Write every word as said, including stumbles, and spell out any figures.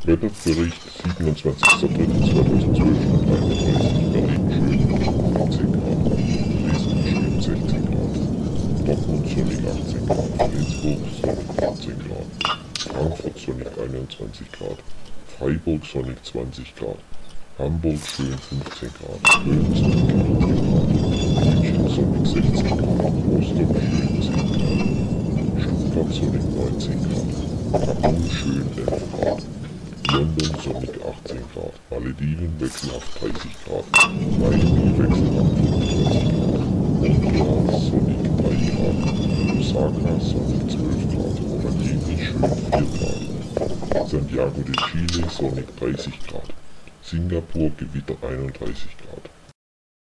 Wetterbericht siebenundzwanzigster dritter zweitausendzwölf und einunddreißig. Berlin schön vierzehn Grad, Dresden schön sechzehn Grad, Dortmund sonnig achtzehn Grad, Flensburg sonnig vierzehn Grad, Frankfurt sonnig einundzwanzig Grad, Freiburg sonnig zwanzig Grad, Hamburg schön fünfzehn Grad, Köln sonnig achtzehn Grad, München sonnig sechzehn Grad, Rostock schön zehn Grad, Stuttgart sonnig neunzehn Grad, Kabul schön elf Grad, London sonnig achtzehn Grad, Malediven wechselhaft dreißig Grad, Miami wechselhaft fünfunddreißig Grad, Montreal sonnig drei Grad, Osaka sonnig zwölf Grad, Romaggiore schön vier Grad, Santiago de Chile sonnig dreißig Grad, Singapur Gewitter einunddreißig Grad.